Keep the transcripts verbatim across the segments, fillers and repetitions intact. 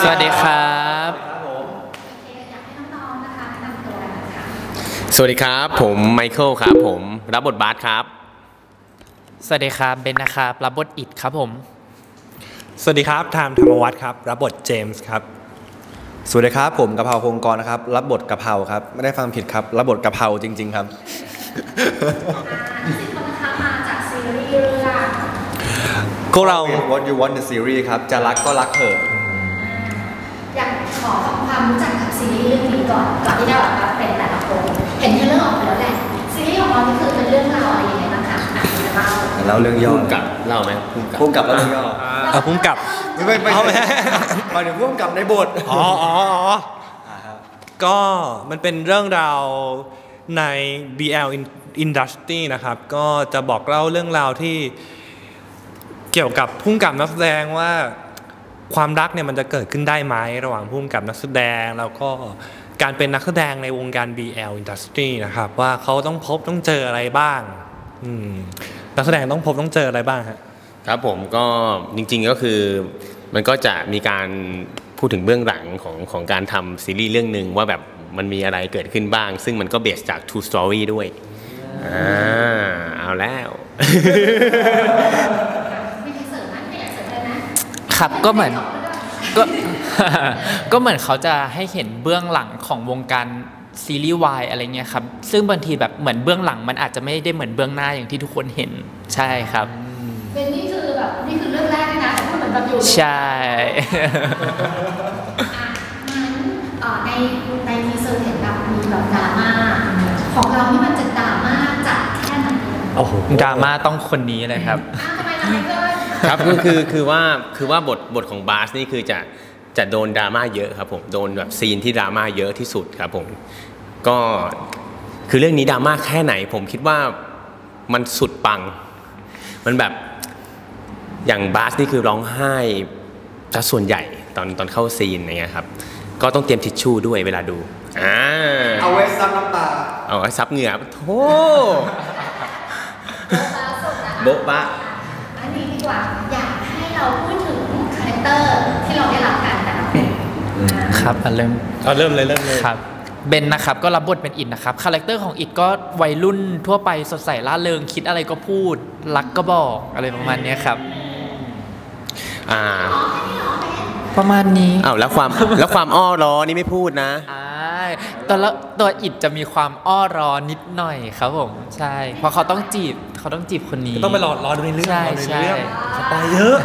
สวัสดีครับสวัสดีครับผมไมเคิลครับผมรับบทบาสครับสวัสดีครับเบนนะครับรับบทอิดครับผมสวัสดีครับไทม์ธรรมวัฒน์ครับรับบทเจมส์ครับสวัสดีครับผมกะเพราพงกรนะครับรับบทกะเพราครับไม่ได้ฟังผิดครับรับบทกะเพราจริงๆครับสิบคนนะคะมาจากซีรีส์เรื่องพวกเรา What You Want the Series ครับจะรักก็รักเถอะอยากขอทำความรู้จักกับซีรีส์เรื่องนี้ก่อนก่อนที่จะแบบว่าเป็นแต่ละคนเห็นเรื่องออกไปแล้วแหละซีรีส์ของเรานี่คือเป็นเรื่องราวอะไรยังไงบ้างคะเล่าเรื่องย่อพุ่มกับเล่าไหมพุ่มกับเล่าเรื่องย่อเอาพุ่มกับไม่ไม่ไม่หมายถึงพุ่มกับในบทอ๋ออ๋อก็มันเป็นเรื่องราวใน บี แอล Industry นะครับก็จะบอกเล่าเรื่องราวที่เกี่ยวกับพุ่มกับนักแสดงว่าความรักเนี่ยมันจะเกิดขึ้นได้ไหมระหว่างพุ่มกับนักแสดงแล้วก็การเป็นนักแสดงในวงการ บี แอล Industry นะครับว่าเขาต้องพบต้องเจออะไรบ้างนักแสดงต้องพบต้องเจออะไรบ้างครับครับผมก็จริงๆก็คือมันก็จะมีการพูดถึงเบื้องหลังของของการทำซีรีส์เรื่องหนึ่งว่าแบบมันมีอะไรเกิดขึ้นบ้างซึ่งมันก็เบสจาก True Story ด้วยอ่าเอาแล้วมีใครเสริมไหมไม่อยากเสริมเลยนะครับก็เหมือนก็ก็เหมือนเขาจะให้เห็นเบื้องหลังของวงการซีรีส์วายอะไรเงี้ยครับซึ่งบางทีแบบเหมือนเบื้องหลังมันอาจจะไม่ได้เหมือนเบื้องหน้าอย่างที่ทุกคนเห็นใช่ครับเป็นนี่คือแบบนี่คือเรื่องแรกนะแต่พูดเหมือนแบบอยู่ใช่ในในทีเซอร์เห็นแบบมีแบบดราม่าของเราที่มันจะดราม่าจัดแค่ไหนโอ้โหดราม่าต้องคนนี้เลยครับทำไมทำไมเกินครับก็คือคือว่าคือว่าบทบทของบาสนี่คือจะจะโดนดราม่าเยอะครับผมโดนแบบซีนที่ดราม่าเยอะที่สุดครับผมก็คือเรื่องนี้ดราม่าแค่ไหนผมคิดว่ามันสุดปังมันแบบอย่างบาสนี่คือร้องไห้ซะส่วนใหญ่ตอนตอนเข้าซีนอย่างเงี้ยครับก็ต้องเตรียมทิชชู่ด้วยเวลาดูอ่าเอาไว้ซับน้ำตาเอาไว้ซับเหงื่อโธ่โบ๊ะบะอันนี้ดีกว่าอยากให้เราพูดถึงคาแรคเตอร์ที่เราได้รับกันแต่ละคนครับเริ่มเอาเริ่มเลยเริ่มเลยครับเบนนะครับก็รับบทเป็นอิดนะครับคาแรคเตอร์ของอิดก็วัยรุ่นทั่วไปสดใสร่าเริงคิดอะไรก็พูดรักก็บอกอะไรประมาณนี้ครับอ่าประมาณนี้อ้าวแล้วความแล้วความอ้อร้อนี่ไม่พูดนะอ่าตัวละตัวอิดจะมีความอ้อร้อนิดหน่อยครับผมใช่เพราะเขาต้องจีบเขาต้องจีบคนนี้ต้องไปรอรอดูในเรื่องใช่ใช่สปอยเยอะ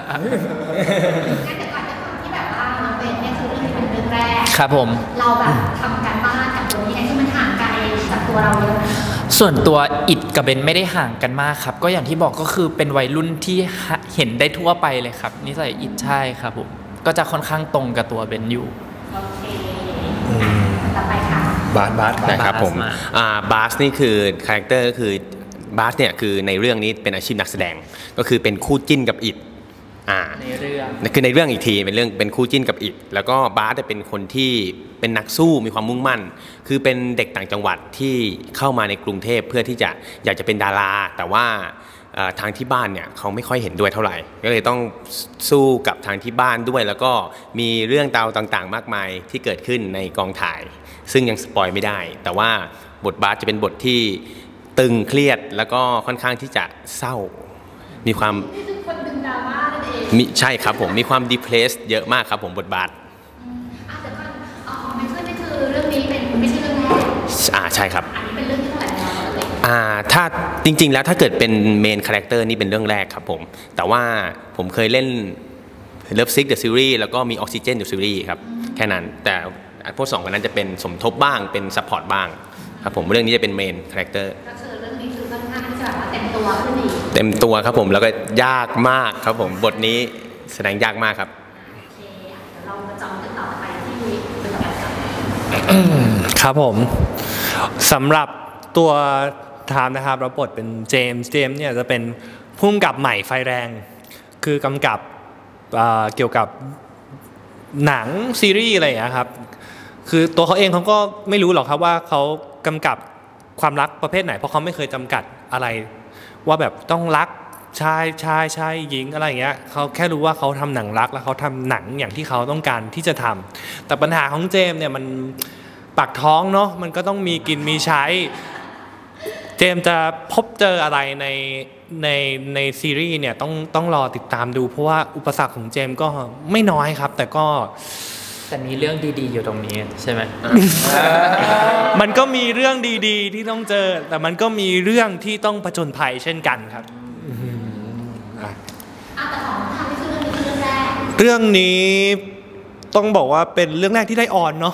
ที่แบบว่าน้องเบนเนี่ยคือเรื่องเป็นเรื่องแรกครับผมเราแบบทำการบ้านกับตัวนี้ไงที่มันห่างไกลจากตัวเราเยอะส่วนตัวอิดกับเบนไม่ได้ห่างกันมากครับก็อย่างที่บอกก็คือเป็นวัยรุ่นที่เห็นได้ทั่วไปเลยครับนิสัยอิดใช่ครับผมก็จะค่อนข้างตรงกับตัวเบนอยู่โอเคต่อไปค่ะบาสบาสนะครับผมอ่าบาสนี่คือคาแรคเตอร์ก็คือบาสเนี่ยคือในเรื่องนี้เป็นอาชีพนักแสดงก็คือเป็นคู่จิ้นกับอิดอ่าในเรื่องคือในเรื่องอีกทีเป็นเรื่องเป็นคู่จิ้นกับอิดแล้วก็บาสเป็นคนที่เป็นนักสู้มีความมุ่งมั่นคือเป็นเด็กต่างจังหวัดที่เข้ามาในกรุงเทพเพื่อที่จะอยากจะเป็นดาราแต่ว่าทางที่บ้านเนี่ยเขาไม่ค่อยเห็นด้วยเท่าไหร่ก็เลยต้องสู้กับทางที่บ้านด้วยแล้วก็มีเรื่องราวต่างๆมากมายที่เกิดขึ้นในกองถ่ายซึ่งยังสปอยไม่ได้แต่ว่าบทบาสจะเป็นบทที่ตึงเครียดแล้วก็ค่อนข้างที่จะเศร้ามีความมีใช่ครับผมมีความดีเพรสเยอะมากครับผมบทบาทอ่าแต่ก่อนอ๋อไม่ใช่นี่คือเรื่องนี้เป็นไม่ใช่เรื่องแรกอ่าใช่ครับอันนี้เป็นเรื่องที่เท่าไหร่แล้วอ่าถ้าจริงๆแล้วถ้าเกิดเป็นเมนคาแรคเตอร์นี่เป็นเรื่องแรกครับผมแต่ว่าผมเคยเล่น Love Sick the Series แล้วก็มี Oxygen the Series ครับแค่นั้นแต่พวกสองคนนั้นจะเป็นสมทบบ้างเป็นซัพพอร์ตบ้างครับผมเรื่องนี้จะเป็นเมนคาแรคเตอร์ก็คือเรื่องนี้คือค่อนข้างที่จะแบบเต็มตัวขึ้นอีกเต็มตัวครับผมแล้วก็ยากมากครับผมบทนี้แสดงยากมากครับโอเคเดี๋ยวเรามาจองกันต่อไปที่เป็นแบบครับผมสำหรับตัวไทม์นะครับรับบทเป็นเจมส์เจมส์เนี่ยจะเป็นผู้กำกับใหม่ไฟแรงคือกำกับเกี่ยวกับหนังซีรีส์อะไรอย่างเงี้ยครับคือตัวเขาเองเขาก็ไม่รู้หรอกครับว่าเขากำกับความรักประเภทไหนเพราะเขาไม่เคยจำกัดอะไรว่าแบบต้องรักชายชายชายหญิงอะไรอย่างเงี้ยเขาแค่รู้ว่าเขาทำหนังรักแล้วเขาทำหนังอย่างที่เขาต้องการที่จะทำแต่ปัญหาของเจมส์เนี่ยมันปากท้องเนาะมันก็ต้องมีกินมีใช้เจมส์จะพบเจออะไรในในในซีรีส์เนี่ยต้องต้องรอติดตามดูเพราะว่าอุปสรรคของเจมส์ก็ไม่น้อยครับแต่ก็แต่มีเรื่องดีๆอยู่ตรงนี้ใช่ไหมมันก็มีเรื่องดีๆที่ต้องเจอแต่มันก็มีเรื่องที่ต้องผจญภัยเช่นกันครับอ่ะแต่ของทำนี่คือเรื่องนี้คือเรื่องแรกเรื่องนี้ต้องบอกว่าเป็นเรื่องแรกที่ได้ออนเนาะ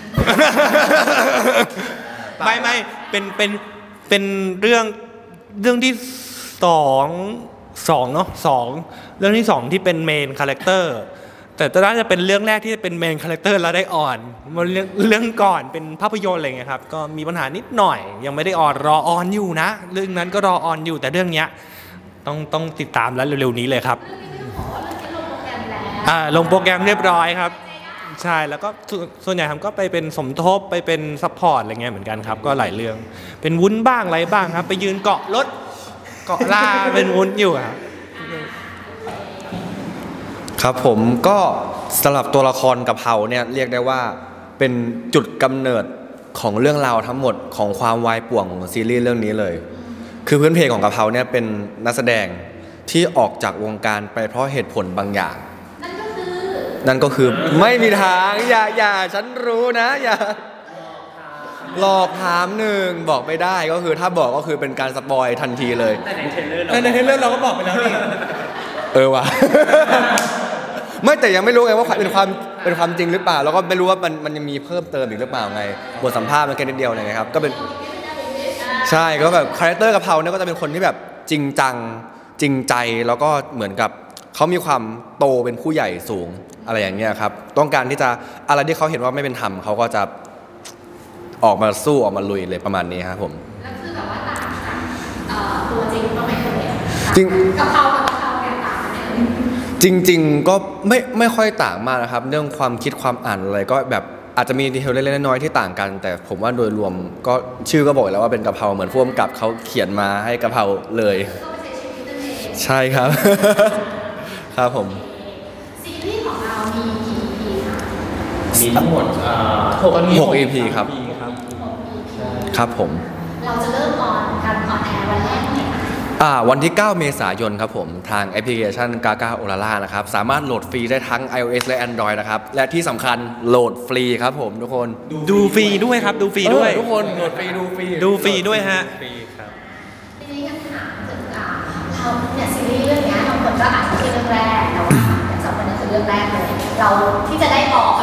ไม่ไม่เป็นเป็นเป็นเรื่องเรื่องที่สองสองเนาะสองเรื่องที่สองที่เป็นเมนคาแรคเตอร์แต่น่าจะเป็นเรื่องแรกที่เป็นเมนคาแรคเตอร์แล้วได้ออนเรื่องเรื่องก่อนเป็นภาพยนตร์อะไรเงี้ยครับก็มีปัญหานิดหน่อยยังไม่ได้ออนรอออนอยู่นะเรื่องนั้นก็รอออนอยู่แต่เรื่องเนี้ยต้องต้องติดตามแล้วเร็วๆนี้เลยครับอ่าลงโปรแกรมเรียบร้อยครับใช่แล้วก็ส่วนใหญ่ผมก็ไปเป็นสมทบไปเป็นซัพพอร์ตอะไรเงี้ยเหมือนกันครับก็หลายเรื่องเป็นวุ้นบ้างอะไรบ้างครับไปยืนเกาะรถเกาะล่าเป็นวุ้นอยู่ครับครับผมก็สำหรับตัวละครกะเพราเนี่ยเรียกได้ว่าเป็นจุดกำเนิดของเรื่องราวทั้งหมดของความวายป่วงของซีรีส์เรื่องนี้เลยคือพื้นเพของกะเพราเนี่ยเป็นนักแสดงที่ออกจากวงการไปเพราะเหตุผลบางอย่างนั่นก็คือนั่นก็คือไม่มีทางอย่าอย่าฉันรู้นะอย่าหลอกถามหนึ่งบอกไม่ได้ก็คือถ้าบอกก็คือเป็นการสปอยทันทีเลยแต่ในเทรลเลอร์เราในเทรลเลอร์เราก็บอกไปแล้วนี่เออว่ะไม่แต่ยังไม่รู้ไงว่าเป็นความเป็นความจริงหรือเปล่าแล้วก็ไม่รู้ว่ามันมันยังมีเพิ่มเติมอีกหรือเปล่าไงบทสัมภาษณ์มันแค่นิดเดียวเลยครับก็เป็นใช่ก็แบบคาแรคเตอร์กะเพราเนี่ยก็จะเป็นคนที่แบบจริงจังจริงใจแล้วก็เหมือนกับเขามีความโตเป็นผู้ใหญ่สูงอะไรอย่างเงี้ยครับต้องการที่จะอะไรที่เขาเห็นว่าไม่เป็นธรรมเขาก็จะออกมาสู้ออกมาลุยเลยประมาณนี้ครับผมแล้วคือแบบว่าต่างจากตัวจริงก็ไม่คนเดียวจริงกะเพรากับกะเพราเนี่ยต่างกันจริงๆก็ไม่ไม่ค่อยต่างมากนะครับเรื่องความคิดความอ่านอะไรก็แบบอาจจะมีดีเทลเล็กๆน้อยๆที่ต่างกันแต่ผมว่าโดยรวมก็ชื่อก็บอกแล้วว่าเป็นกะเพราเหมือนผู้กำกับเขาเขียนมาให้กะเพราเลยใช่ครับครับผมซีรีส์ของเรามีกี่ อี พี คะมีทั้งหมดหก อี พี ครับครับผมเราจะเริ่มออนการออนแอร์วันแรกเมื่อไหร่อ่าวันที่เก้าเมษายนครับผมทางแอปพลิเคชัน Gaga Olala นะครับสามารถโหลดฟรีได้ทั้ง iOS และ Android นะครับและที่สำคัญโหลดฟรีครับผมทุกคนดูฟรีด้วยครับดูฟรีด้วยทุกคนโหลดฟรีดูฟรีดูฟรีด้วยฮะฟรีครับทีนี้คำถามถึงเราเนี่ยซีรีส์เรื่องนี้บางคนก็อาจจะเป็นเรื่องแรกแต่ว่าอย่างสองคนนี้คือเรื่องแรกเลยเราที่จะได้ออก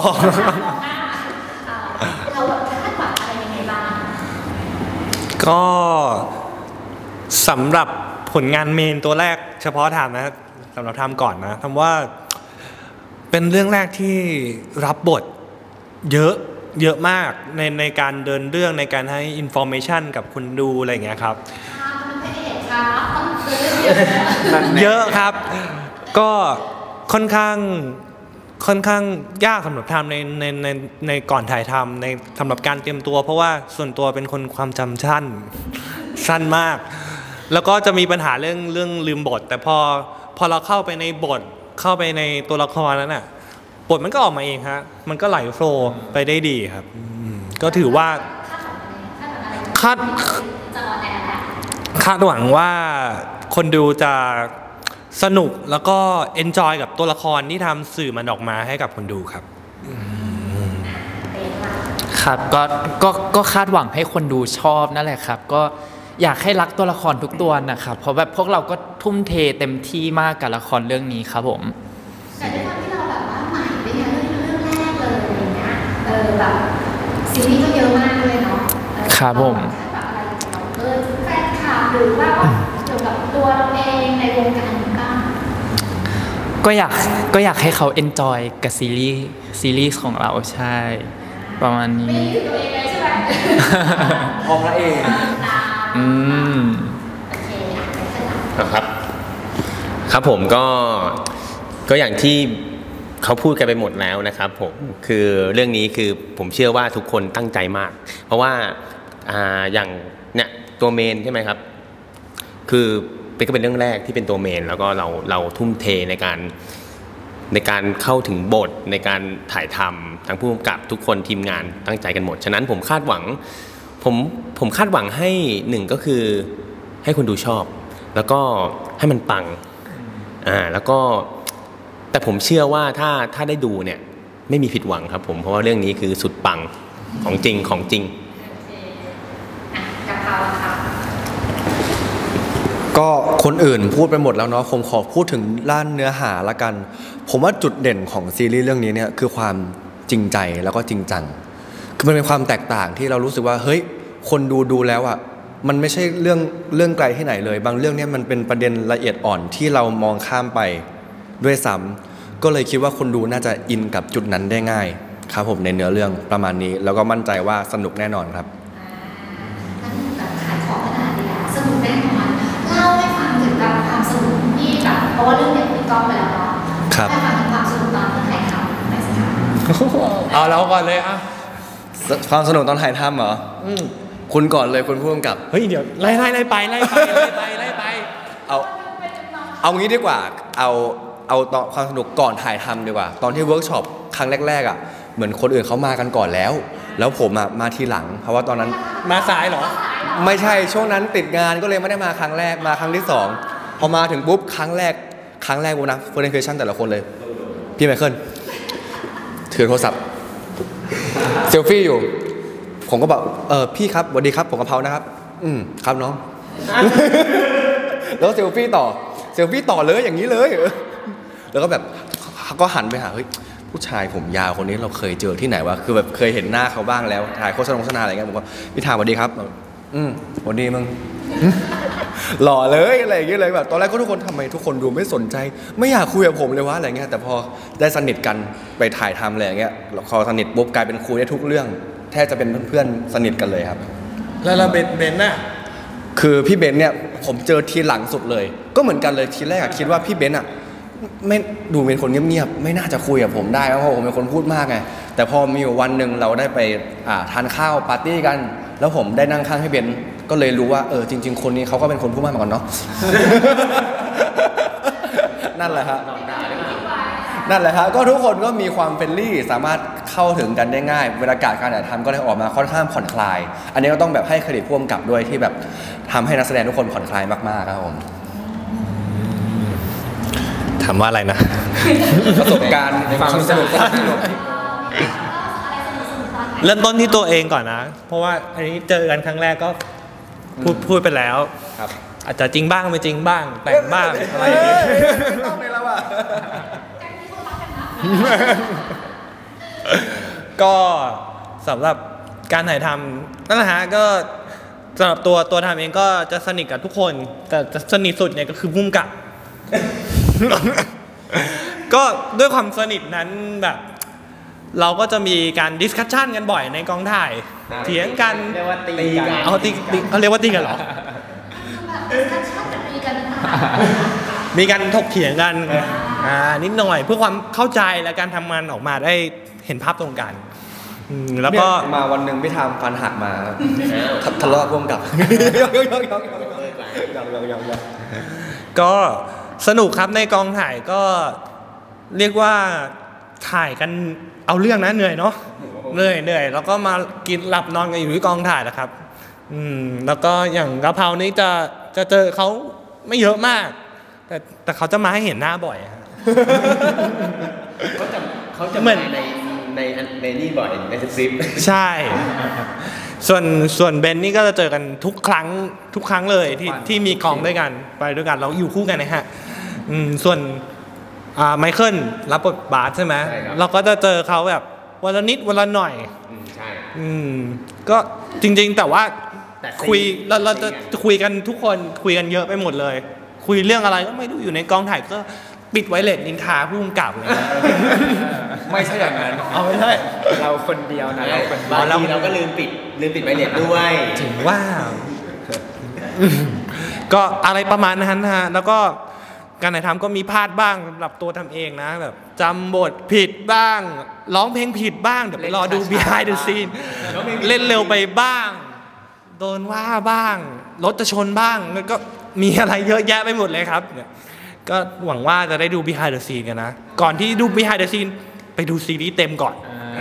เราคาดหวังอะไรยังไงบ้างก็สำหรับผลงานเมนตัวแรกเฉพาะทำนะสำหรับทำก่อนนะทำว่าเป็นเรื่องแรกที่รับบทเยอะเยอะมากในในการเดินเรื่องในการให้อินโฟเมชันกับคุณดูอะไรอย่างเงี้ยครับเยอะครับก็ค่อนข้างค่อนข้างยากสำหรับทำในในในในก่อนถ่ายทำในสำหรับการเตรียมตัวเพราะว่าส่วนตัวเป็นคนความจำสั้นสั้นมากแล้วก็จะมีปัญหาเรื่องเรื่องลืมบทแต่พอพอเราเข้าไปในบทเข้าไปในตัวละครนั้นน่ะบทมันก็ออกมาเองฮะมันก็ไหลโฟล์ไปได้ดีครับก็ถือว่าคาดคาดหวังว่าคนดูจะสนุกแล้วก็เอนจอยกับตัวละครที่ทำสื่อมันออกมาให้กับคนดูครับครับก็ก็ก็คาดหวังให้คนดูชอบนั่นแหละครับก็อยากให้รักตัวละครทุกตัวนะครับเพราะแบบพวกเราก็ทุ่มเทเต็มที่มากกับละครเรื่องนี้ครับผมแต่ด้วยความที่เราแบบว่าใหม่เป็นเรื่องแรกเลยอย่างเงี้ยเออแบบซีรีส์ก็เยอะมากเลยเนาะครับผมแบบอะไรเออแฟนคลับหรือว่าเกี่ยวกับตัวเราเองในวงการบ้างก็อยากก็อยากให้เขาเอนจอยกับซีรีส์ซีรีส์ของเราใช่ประมาณนี้ไม่ถึงตัวเองเลยใช่ไหมพอพระเอกอืมโอเคครับครับผมก็ก็อย่างที่เขาพูดกันไปหมดแล้วนะครับผมคือเรื่องนี้คือผมเชื่อว่าทุกคนตั้งใจมากเพราะว่าอ่าอย่างเนี่ยตัวเมนใช่ไหมครับคือเป็นก็เป็นเรื่องแรกที่เป็นตัวเมนแล้วก็เราเราทุ่มเทในการในการเข้าถึงบทในการถ่ายทำทั้งผู้กำกับทุกคนทีมงานตั้งใจกันหมดฉะนั้นผมคาดหวังผมผมคาดหวังให้หนึ่งก็คือให้คนดูชอบแล้วก็ให้มันปังอ่าแล้วก็แต่ผมเชื่อว่าถ้าถ้าได้ดูเนี่ยไม่มีผิดหวังครับผมเพราะว่าเรื่องนี้คือสุดปังของจริงของจริงกะเพราค่ะก็คนอื่นพูดไปหมดแล้วเนาะผมขอพูดถึงด้านเนื้อหาละกันผมว่าจุดเด่นของซีรีส์เรื่องนี้เนี่ยคือความจริงใจแล้วก็จริงจังคือมันเป็นความแตกต่างที่เรารู้สึกว่าเฮ้ยคนดูดูแล้วอ่ะมันไม่ใช่เรื่องเรื่องไกลที่ไหนเลยบางเรื่องเนี่ยมันเป็นประเด็นละเอียดอ่อนที่เรามองข้ามไปด้วยซ้ำก็เลยคิดว่าคนดูน่าจะอินกับจุดนั้นได้ง่ายครับผมในเนื้อเรื่องประมาณนี้แล้วก็มั่นใจว่าสนุกแน่นอนครับแบบขายของขนาดนี้แล้วสนุกแน่นอนเล่าให้ฟังถึงแบบความสนุกที่แบบเพราะว่าเรื่องเนี้ยมีกล้องไปแล้วเนาะให้ฟังถึงความสนุกตอนที่ถ่ายทำหน่อยสิคะเอาเราก่อนเลยอ่ะความสนุกตอนถ่ายทำเหรอคุณก่อนเลยคุณผู้กำกับเฮ้ยเดี๋ยวไล่ไล่ไล่ไปไล่ไปไล่ไปไล่ไปเอาเอางี้ดีกว่าเอาเอาตอนความสนุกก่อนถ่ายทำดีกว่าตอนที่เวิร์กช็อปครั้งแรกๆอ่ะเหมือนคนอื่นเขามากันก่อนแล้วแล้วผมอ่ะมาทีหลังเพราะว่าตอนนั้นมาสายเหรอไม่ใช่ช่วงนั้นติดงานก็เลยไม่ได้มาครั้งแรกมาครั้งที่สองพอมาถึงปุ๊บครั้งแรกครั้งแรกบุ๊นะเฟอร์นิเจอร์แต่ละคนเลยพี่ไมเคิลถือโทรศัพท์เซลฟี่อยู่ผมก็บอกเออพี่ครับสวัสดีครับผมกะเพรานะครับอืมครับน้องแล้วเซลฟี่ต่อเซลฟี่ต่อเลยอย่างนี้เลยแล้วก็แบบก็หันไปหาเฮ้ยผู้ชายผมยาวคนนี้เราเคยเจอที่ไหนวะคือแบบเคยเห็นหน้าเขาบ้างแล้วถ่ายโฆษณาโฆษณาอะไรเงี้ยผมก็พี่ถามสวัสดีครับอืมสวัสดีมึงหล่อเลยอะไรอย่างเงี้ยเลยแบบตอนแรกก็ทุกคนทำไมทุกคนดูไม่สนใจไม่อยากคุยกับผมเลยวะอะไรเงี้ยแต่พอได้สนิทกันไปถ่ายทำอะไรอย่างเงี้ยพอสนิทปุ๊บกลายเป็นคุยได้ทุกเรื่องแทบจะเป็นเพื่อนๆสนิทกันเลยครับแล้วเราเบนเบนน่ะคือพี่เบนเนี่ยผมเจอทีหลังสุดเลยก็เหมือนกันเลยทีแรกคิดว่าพี่เบนอ่ะไม่ดูเป็นคนเงียบๆไม่น่าจะคุยกับผมได้เพราะผมเป็นคนพูดมากไงแต่พอมีอยู่วันหนึ่งเราได้ไปทานข้าวปาร์ตี้กันแล้วผมได้นั่งข้างพี่เบนก็เลยรู้ว่าเออจริงๆคนนี้เขาก็เป็นคนพูดมากเหมือนกันเนาะ นั่นแหละฮะนั่นแหละฮะก็ทุกคนก็มีความเฟรนลี่สามารถเข้าถึงกันได้ง่ายบรรยากาศการถ่ายทำก็เลยออกมาค่อนข้างผ่อนคลายอันนี้ก็ต้องแบบให้เครดิตผู้กำกับด้วยที่แบบทำให้นักแสดงทุกคนผ่อนคลายมากๆครับผมถามว่าอะไรนะประสบการณ์ความสนุกเริ่มต้นที่ตัวเองก่อนนะเพราะว่าอันนี้เจอกันครั้งแรกก็พูดพูดไปแล้วครับอาจจะจริงบ้างไม่จริงบ้างแต่งบ้างอะไรอย่างเงี้ยไม่ต้องเลยแล้วอ่ะก็สำหรับการถ่ายทำนั่นแหละฮะก็สำหรับตัวตัวทำเองก็จะสนิทกับทุกคนแต่จะสนิทสุดเนี่ยก็คือพุ่มกับก็ด้วยความสนิทนั้นแบบเราก็จะมีการดิสคัชชันกันบ่อยในกองถ่ายเถียงกันเรียกว่าตีกันเอาตีเขาเรียกว่าตีกันเหรอมีการถกเถียงกันอ่านิดหน่อยเพื่อความเข้าใจและการทำงานออกมาได้เห็นภาพตรงกันแล้วก็มาวันหนึ่งพี่ทำฟันหักมาทะเลาะร่วมกับก็สนุกครับในกองถ่ายก็เรียกว่าถ่ายกันเอาเรื่องนะเหนื่อยเนาะเหนื่อยเหนื่อยแล้วก็มากินหลับนอนกันอยู่ที่กองถ่ายนะครับอืมแล้วก็อย่างกะเพรานี้จะจะเจอเขาไม่เยอะมากแต่แต่เขาจะมาให้เห็นหน้าบ่อยเขาจะเขาจะเหมือนในในในนี่บ่อยในสคริปต์ใช่ส่วนส่วนเบนนี่ก็จะเจอกันทุกครั้งทุกครั้งเลยที่ที่มีกองด้วยกันไปด้วยกันเราอยู่คู่กันนะฮะอืมส่วนอ่าไมเคิลรับบทบาสใช่ไหมเราก็จะเจอเขาแบบวันละนิดวันละหน่อยใช่อืมก็จริงๆแต่ว่าคุยเราเราจะคุยกันทุกคนคุยกันเยอะไปหมดเลยคุยเรื่องอะไรก็ไม่รู้อยู่ในกองถ่ายก็ปิดไวเลสนินทาผู้กำกับเลยไม่ใช่อย่างนั้นเอาไม่ใช่เราคนเดียวนะเราคนบางทีเราก็ลืมปิดลืมปิดไวเลสด้วยถึงว่าก็อะไรประมาณนั้นนะฮะแล้วก็การถ่ายทำก็มีพลาดบ้างสำหรับตัวทำเองนะแบบจำบทผิดบ้างร้องเพลงผิดบ้างเดี๋ยวไปรอดู behind the scene เล่นเร็วไปบ้างโดนว่าบ้างรถจะชนบ้างแล้วก็มีอะไรเยอะแยะไปหมดเลยครับก็หวังว่าจะได้ดู behind the scene กันนะก่อนที่ดู behind the scene ไปดูซีรีส์เต็มก่อน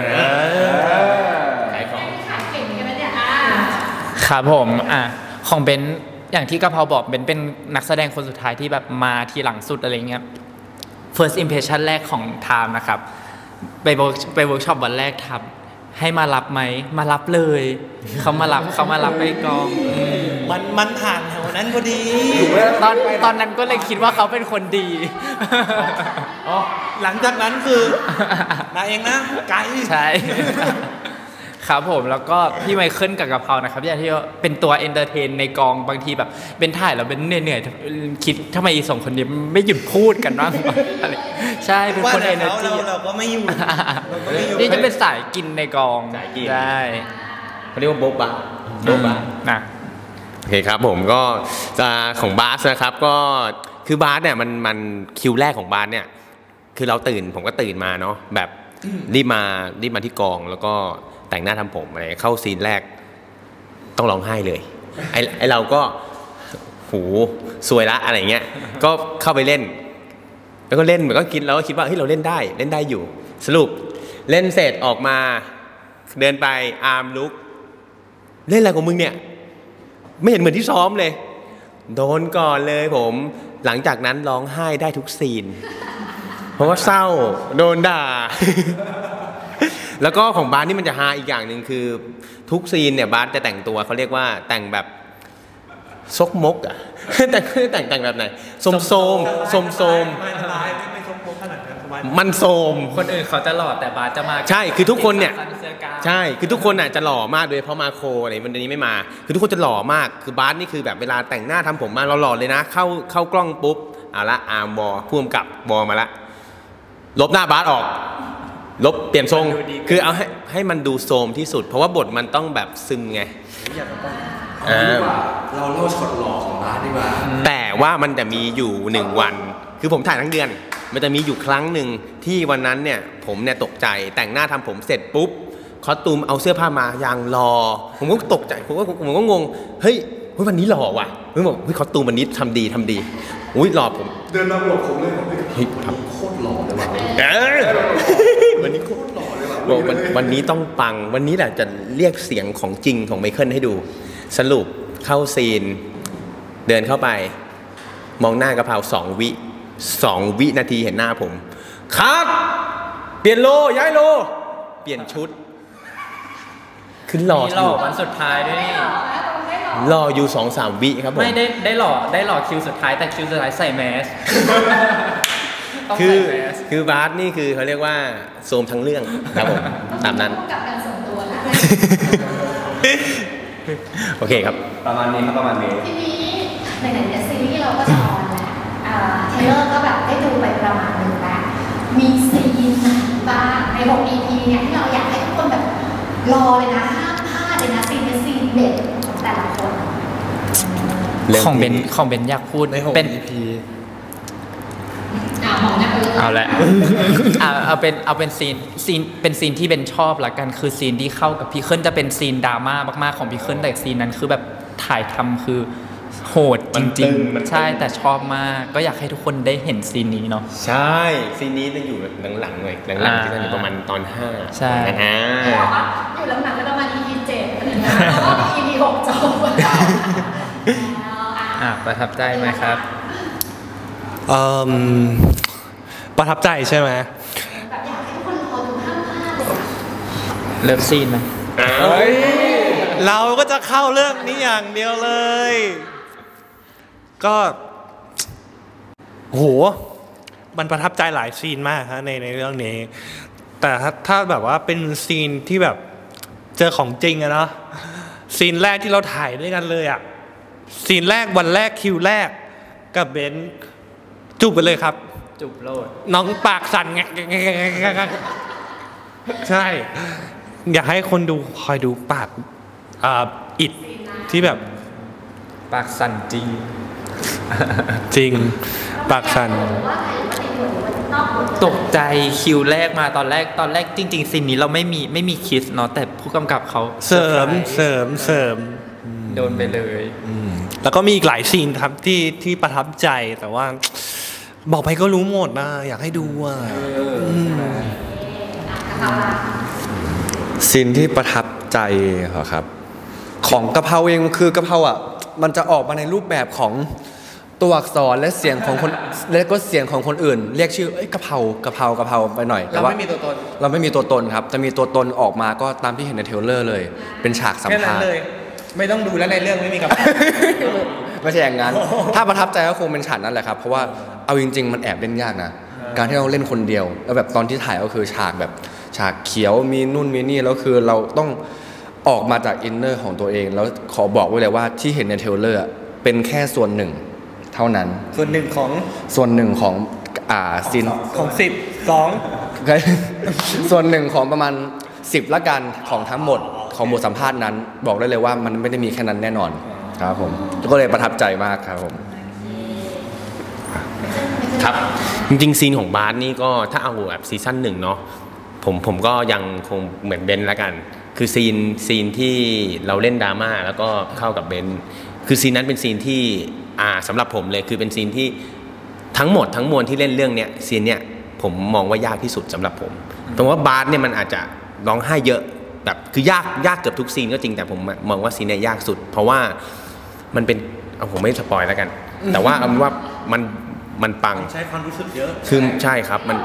ขายของขายเก่งกันไหมเนี่ยครับผมอ่ะของเบนอย่างที่กะเพราบอกเบนเป็นนักแสดงคนสุดท้ายที่แบบมาทีหลังสุดอะไรเงี้ย first impression แรกของไทม์นะครับไปเวิร์กไปเวิร์กช็อปวันแรกทำให้มารับไหมมารับเลยเขามารับเขามารับไปกองมันมันผ่านแถวนั้นพอดีตอนตอนนั้นก็เลยคิดว่าเขาเป็นคนดีหลังจากนั้นคือมาเองนะไกลใช่ครับผมแล้วก็พี่ไมเคิลกับกะเพรานะครับที่เป็นตัวเอนเตอร์เทนในกองบางทีแบบเป็นถ่ายแล้วเป็นเหนื่อยๆคิดทำไมสองคนนี้ไม่หยุดพูดกันบ้างอะไรใช่เป็นคนเอเนอร์จีเราก็ไม่อยู่นี่จะเป็นสายกินในกองใช่เขาเรียกว่าโบ๊ะบะโบ๊ะบะนะโอเคครับผมก็จะของบาสนะครับก็คือบาสเนี่ยมันมันคิวแรกของบาสเนี่ยคือเราตื่นผมก็ตื่นมาเนาะแบบรีบมารีบมาที่กองแล้วก็แต่งหน้าทำผมอะไรเข้าซีนแรกต้องร้องไห้เลยไอไอเราก็หูสวยละอะไรเงี้ยก็เข้าไปเล่นแล้วก็เล่นก็คิดแล้วก็คิดว่าเฮ้ยเราเล่นได้เล่นได้อยู่สรุปเล่นเสร็จออกมาเดินไปอาร์มลุกเล่นอะไรของมึงเนี่ยไม่เห็นเหมือนที่ซ้อมเลยโดนก่อนเลยผมหลังจากนั้นร้องไห้ได้ทุกซีนเพราะว่าเศร้าโดนด่าแล้วก็ของบาสนี่มันจะฮาอีกอย่างหนึ่งคือทุกซีนเนี่ยบาสจะแต่งตัวเขาเรียกว่าแต่งแบบซกมกอ่ะแต่งแต่งแต่งแบบไหนโสมโสมโสมโสมมันโสมคนอื่นเขาจะหล่อแต่บาสจะมาใช่คือทุกคนเนี่ยใช่คือทุกคนอ่ะจะหล่อมากโดยเพราะมาโคอะไรวันนี้ไม่มาคือทุกคนจะหล่อมากคือบาสนี่คือแบบเวลาแต่งหน้าทำผมมาเราหล่อเลยนะเข้าเข้ากล้องปุ๊บเอาละอาร์มบอผู้กำกับบอมาละลบหน้าบาสออกลบเปลี่ยนทรงคือเอาให้ให้มันดูโซมที่สุดเพราะว่าบทมันต้องแบบซึมไงเราเล่าช็อตหล่อของบาสดีกว่าแต่ว่ามันจะมีอยู่หนึ่งวันคือผมถ่ายทั้งเดือนมันจะมีอยู่ครั้งหนึ่งที่วันนั้นเนี่ยผมเนี่ยตกใจแต่งหน้าทำผมเสร็จปุ๊บคอสตูมเอาเสื้อผ้ามายางรอผมก็ตกใจผมก็ผมก็งงเฮ้ยวันนี้หล่อว่ะเฮ้ยบอกเฮ้ยคอสตูมวันนี้ทำดีทำดีอุ้ยหล่อผมเดินมาบอกผมเลยบอกเฮ้ยทำโคตรหล่อเลยว่ะวันนี้โคตรหล่อเลยว่ะบอกวันวันนี้ต้องปังวันนี้แหละจะเรียกเสียงของจริงของไมเคิลให้ดูสรุปเข้าซีนเดินเข้าไปมองหน้ากะเพราสองวิสองวินาทีเห็นหน้าผมคัดเปลี่ยนโลย้ายโลเปลี่ยนชุดขึ้นหล่อหล่อวันสุดท้ายด้วยนี่หล่ออยู่สองสามวิครับผมไม่ได้ได้หล่อได้หล่อคิวสุดท้ายแต่คิวสุดท้ายใส่แมสคือคือบาสนี่คือเขาเรียกว่าโซมทั้งเรื่องครับผมตามนั้นกับการส่งตัวนะโอเคครับประมาณนี้ครับประมาณนี้ทีนี้ไหนๆเนี่ยซีรีส์เราก็จะออนแล้วเทเลอร์ก็แบบได้ดูไปประมาณนึงแล้วมีซีนไหนบ้างในหก อี พี เนี่ยที่เราอยากให้ทุกคนแบบรอเลยนะห้ามพลาดเลยนะซีนเป็นซีนเด็ดของแต่ละคนของเบนของเบนอยากพูดเป็น อี พีอ่ามองหน้าเลยเอาละเอาเอาเป็นเอาเป็นซีนซีนเป็นซีนที่เบนชอบละกันคือซีนที่เข้ากับพี่เคิลจะเป็นซีนดราม่ามากๆของพี่เคิลแต่ซีนนั้นคือแบบถ่ายทำคือโหดจริงๆใช่แต่ชอบมากก็อยากให้ทุกคนได้เห็นซีนนี้เนาะใช่ซีนนี้จะอยู่หลังๆเลยหลังๆที่จะอยู่ประมาณตอนห้าใช่นะฮะอยู่หลังๆก็ประมาณ อี พี เจ็ดอะไรอย่างเงี้ยเพราะว่า อี พี หกจบแล้วอ่ะประทับใจไหมครับเอ่อประทับใจใช่ไหมแบบอยากให้ทุกคนรอดูห้ามพลาดเลยเลิฟซีนไหมเฮ้ยเราก็จะเข้าเรื่องนี้อย่างเดียวเลยก็โหมันประทับใจหลายซีนมากครับในในเรื่องนี้แต่ถ้าถ้าแบบว่าเป็นซีนที่แบบเจอของจริงอะเนาะซีนแรกที่เราถ่ายด้วยกันเลยอะซีนแรกวันแรกคิวแรกกับเบนจูบไปเลยครับจูบโลดน้องปากสั่นไงใช่อยากให้คนดูคอยดูปากอ่าอิดที่แบบปากสั่นจริงจริงปากสั่นตกใจคิวแรกมาตอนแรกตอนแรกจริงๆซีนนี้เราไม่มีไม่มีคิสเนาะแต่ผู้กำกับเขาเสริมเสริมเสริมโดนไปเลยแล้วก็มีอีกหลายซีนครับที่ที่ประทับใจแต่ว่าบอกไปก็รู้หมดนะอยากให้ดูอ่ะซีนที่ประทับใจเหรอครับของกะเพราเองคือกะเพราอ่ะมันจะออกมาในรูปแบบของตัวอักษรและเสียงของคนและก็เสียงของคนอื่นเรียกชื่อเอ้ยกะเพรากะเพรากะเพราไปหน่อยแต่ว่าเราไม่มีตัวตนเราไม่มีตัวตนครับจะมีตัวตนออกมาก็ตามที่เห็นในเทรลเลอร์เลยเป็นฉากสัมภาษณ์เลยไม่ต้องดูแล้วในเรื่องไม่มีกะเพราไม่ใช่อย่างนั้นถ้าประทับใจก็คงเป็นฉากนั้นแหละครับเพราะว่าเอาจริงๆมันแอบเล่นยากนะการที่เราเล่นคนเดียวแล้วแบบตอนที่ถ่ายก็คือฉากแบบฉากเขียวมีนู่นมีนี่แล้วคือเราต้องออกมาจากอินเนอร์ของตัวเองแล้วขอบอกไว้เลยว่าที่เห็นในเทรลเลอร์เป็นแค่ส่วนหนึ่งเท่านั้นส่วนหนึ่งของส่วนหนึ่งของอ่าซีนของสิบสองส่วนหนึ่งของประมาณสิบละกันของทั้งหมดของบทสัมภาษณ์นั้นบอกได้เลยว่ามันไม่ได้มีแค่นั้นแน่นอนครับผมก็เลยประทับใจมากครับผมครับจริงๆซีนของบาสนี่ก็ถ้าเอาแบบซีซั่นหนึ่งเนาะผมผมก็ยังคงเหมือนเบนละกันคือซีนซีนที่เราเล่นดราม่าแล้วก็เข้ากับเบนคือซีนนั้นเป็นซีนที่อ่าสำหรับผมเลยคือเป็นซีนที่ทั้งหมดทั้งมวลที่เล่นเรื่องเนี้ยซีนเนี้ยผมมองว่ายากที่สุดสำหรับผมตรงว่าบาสเนี่ยมันอาจจะร้องไห้เยอะแบบคือยากยากเกือบทุกซีนก็จริงแต่ผมมองว่าซีนเนี้ยยากสุดเพราะว่ามันเป็นเอาผมไม่สปอยแล้วกันแต่ว่าเอาว่ามันมันปังใช้ความรู้สึกเยอะคือใช่ครับมัน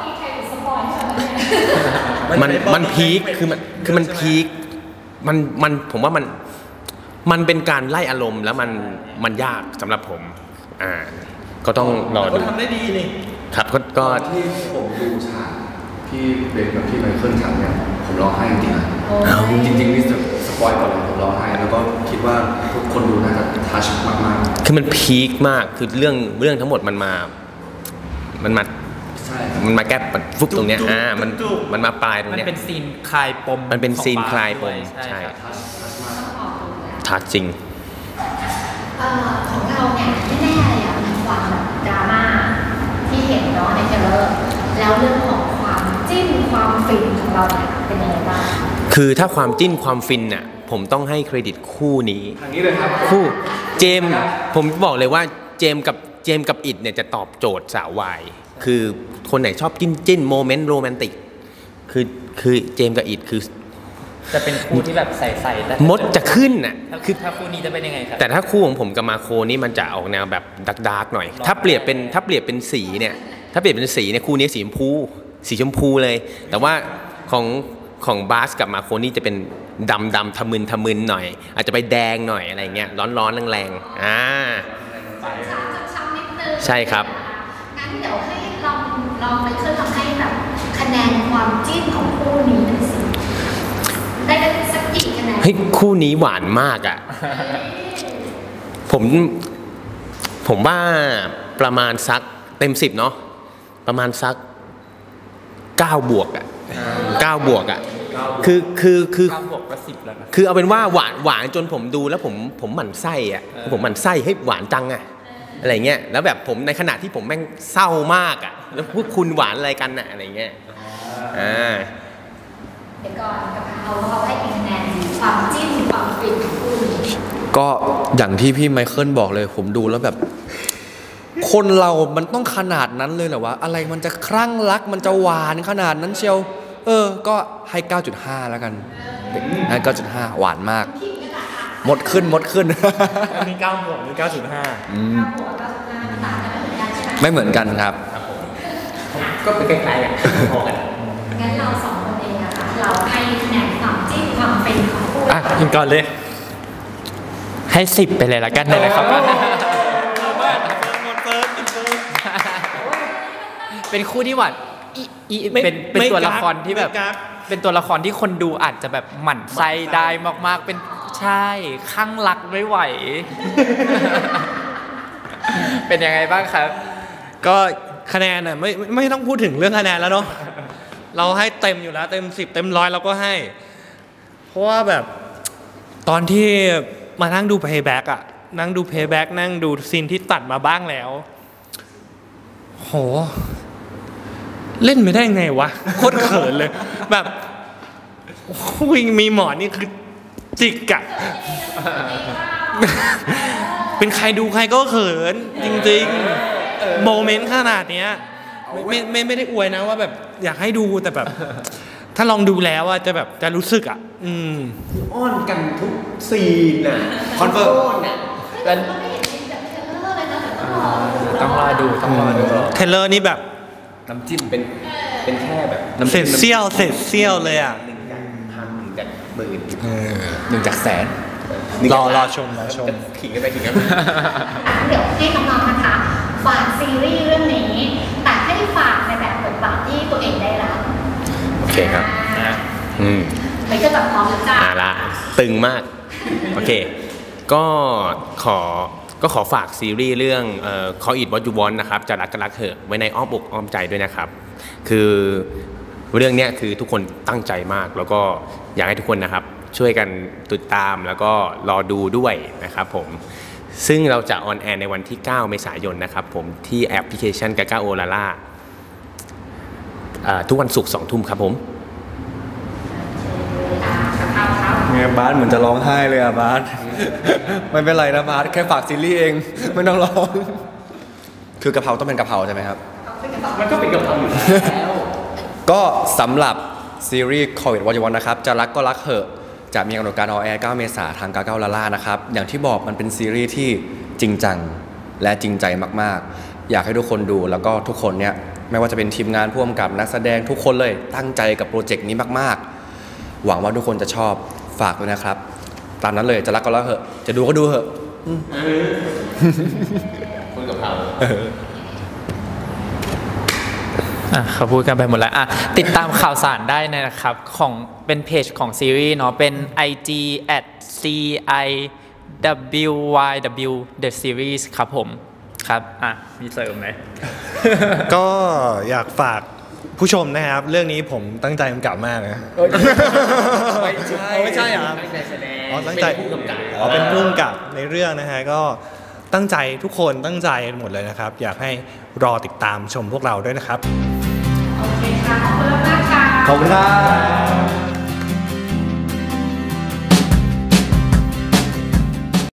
มันมันพีคคือมันคือมันพีคมันมันผมว่ามันมันเป็นการไล่อารมณ์แล้วมันมันยากสำหรับผมอ่าก็ต้องรอดูทำได้ดีนี่ครับก็ก็ที่ผมดูฉากที่เป็นแบบที่ไมเคิลฉากเนี่ยผมร้องไห้จริงๆนะจริงๆนี่สปอยก่อนเลยผมร้องไห้แล้วก็คิดว่าทุกคนดูน่าจะทัชมากๆคือมันพีคมากคือเรื่องเรื่องทั้งหมดมันมามันมามันมาแก้ฟุบตรงเนี้ยอ่ามันมันมาปลายตรงเนี้ยมันเป็นซีนคลายปมมันเป็นซีนคลายปมใช่ทัชจริงของเราเนี่ยแน่ๆเลยอ่ะมีความแบบดราม่าที่เห็นเนาะในเทรลเลอร์แล้วเรื่องของความจิ้นความฟินของเราเนี่ยเป็นยังไงบ้างคือถ้าความจิ้นความฟินน่ะผมต้องให้เครดิตคู่นี้ทางนี้เลยครับคู่เจมผมบอกเลยว่าเจมกับเจมกับอิดเนี่ยจะตอบโจทย์สาววายคือคนไหนชอบจิ้นจิ้นโมเมนต์โรแมนติกคือคือเจมกับอิดคือจะเป็นคู่ที่แบบใส่ๆมดจะขึ้นน่ะคือถ้าคู่นี้จะเป็นยังไงครับแต่ถ้าคู่ของผมกับมาโคนี่มันจะออกแนวแบบดักดาร์กหน่อยถ้าเปรียบเป็นถ้าเปรียบเป็นสีเนี่ยถ้าเปรียบเป็นสีเนี่ยคู่นี้สีชมพูสีชมพูเลยแต่ว่าของของบาสกับมาโคนี่จะเป็นดำดำทะมึนทะมึนหน่อยอาจจะไปแดงหน่อยอะไรเงี้ยร้อนร้อนแรงๆอ่าใช่ครับงั้นเดี๋ยวให้ลองลองไปเชื่อทำให้แบบคะแนนความจิ้นของคู่นี้หน่อยสิได้สักกี่คะแนนเฮ้ยคู่นี้หวานมากอ่ะผมผมว่าประมาณสักเต็มสิบเนาะประมาณสักเก้าบวกอ่ะเก้าบวกอ่ะคือคือคือเก้าบวกก็สิบแล้วคือเอาเป็นว่าหวานหวานจนผมดูแล้วผมผมหมั่นไส้อ่ะผมหมั่นไส้ให้หวานจังอ่ะอะไรเงี้ยแล้วแบบผมในขณะที่ผมแม่งเศร้ามากอ่ะแล้วพวกคุณหวานอะไรกันน่ะอะไรเงี้ยอ่าเดี๋ยวก่อนกับเขาเขาให้คะแนนความจิ้นความฟินของคู่นี้ก็อย่างที่พี่ไมเคิลบอกเลยผมดูแล้วแบบคนเรามันต้องขนาดนั้นเลยเหรอวะอะไรมันจะคลั่งรักมันจะหวานขนาดนั้นเชียวเออก็ให้ เก้าจุดห้า แล้วกันให้ เก้าจุดห้า หวานมากหมดขึ้นหมดขึ้นมีเก้าบวกมี เก้าจุดห้าอืมไม่เหมือนกันครับก็เป็นคล้ายๆกันพอกันงั้นเราสองคนเองอะค่ะเราให้คะแนนความจิ้นความเป็นของคู่อ่ะกินก่อนเลยให้สิบไปเลยละกันนะครับเป็นคู่ที่หวานอีเป็นเป็นตัวละครที่แบบเป็นตัวละครที่คนดูอาจจะแบบหมั่นไส้ได้มากๆเป็นใช่ข้างรักไม่ไหวเป็นยังไงบ้างครับก็คะแนนน่ะไม่ไม่ต้องพูดถึงเรื่องคะแนนแล้วเนาะเราให้เต็มอยู่แล้วเต็มสิบเต็มร้อยเราก็ให้เพราะว่าแบบตอนที่มานั่งดู playback อ่ะนั่งดู playback นั่งดูซีนที่ตัดมาบ้างแล้วโหเล่นไม่ได้ไงวะโคตรเขินเลยแบบวิ่งมีหมอนนี่คือจิกอะเป็นใครดูใครก็เขินจริงๆโมเมนต์ขนาดเนี้ยไม่ไม่ไม่ได้อวยนะว่าแบบอยากให้ดูแต่แบบ ถ้าลองดูแล้วอะจะแบบจะรู้สึกอ่ะอืมอ้อนกันทุกซีนน่ะคอนเฟิร์มน่ะแล้วก็ไม่เห็นในแบบเทรลเลอร์เลยนะแต่ต้องรอดูต้องรอดูต้องรอดูเทรลเลอร์นี่แบบน้ำจิ้มเป็นเป็นแค่แบบเศษเสี้ยวเศษเสี้ยวเลยอ่ะหนึ่งจากพันหนึ่งจากหมื่นหนึ่งจากแสนรอรอชมรอชมขิงกันไปขิงกันเดี๋ยวให้น้องๆนะคะฝากซีรีส์เรื่องนี้แต่ให้ฝากในแบบบทบาทที่ตัวเองได้รับโอเคครับอืมไม่ก็แบบพร้อมแล้วจ้าอ่าละตึงมาก โอเค ก็ขอก็ขอฝากซีรีส์เรื่องเอ่อ Call It What You Want นะครับจะรักก็รักเถอะไว้ในอ้อมอกอ้อมใจด้วยนะครับ คือเรื่องนี้คือทุกคนตั้งใจมาก แล้วก็อยากให้ทุกคนนะครับช่วยกันติดตามแล้วก็รอดูด้วยนะครับผมซึ่งเราจะออนแอร์ในวันที่เก้าเมษายนนะครับผมที่แอปพลิเคชันกาก้าโอลาล่าทุกวันศุกร์สองทุ่มครับผมไงบาสเหมือนจะร้องไห้เลยอะบาส ไม่เป็นไรนะบาสแค่ฝากซีรีส์เองไม่ต้องร้อง คือกะเพราต้องเป็นกะเพราใช่ไหมครับมันก็เป็นกะเพราอยู่แล้วก็สำหรับซีรีส์ Call It What You Want นะครับจะรักก็รักเหอะจะมีกำหนดการออนแอร์เก้าเมษายนทางกาก้าลาล่านะครับอย่างที่บอกมันเป็นซีรีส์ที่จริงจังและจริงใจมากๆอยากให้ทุกคนดูแล้วก็ทุกคนเนี่ยไม่ว่าจะเป็นทีมงานผู้กำกับนักแสดงทุกคนเลยตั้งใจกับโปรเจกต์นี้มากๆหวังว่าทุกคนจะชอบฝากด้วยนะครับตามนั้นเลยจะรักก็รักเหอะจะดูก็ดูเหอะคุณกะเพราอ่ะเขาพูดกันไปหมดแล้วอ่ะติดตามข่าวสารได้นะครับของเป็นเพจของซีรีส์เนาะเป็น ไอ จี แอท ซี ไอ ดับเบิลยู วาย ดับเบิลยู The Series ครับผมครับอ่ะมีเสริมไหมก็อยากฝากผู้ชมนะครับเรื่องนี้ผมตั้งใจกำกับมากนะไม่ใช่ไม่ใช่เหรอตั้งใจแสดงอ๋อตั้งใจเป็นผู้กำกับอ๋อเป็นผู้กำกับในเรื่องนะฮะก็ตั้งใจทุกคนตั้งใจหมดเลยนะครับอยากให้รอติดตามชมพวกเราด้วยนะครับโอเคค่ะขอบคุณมากค่ะขอบคุณครับ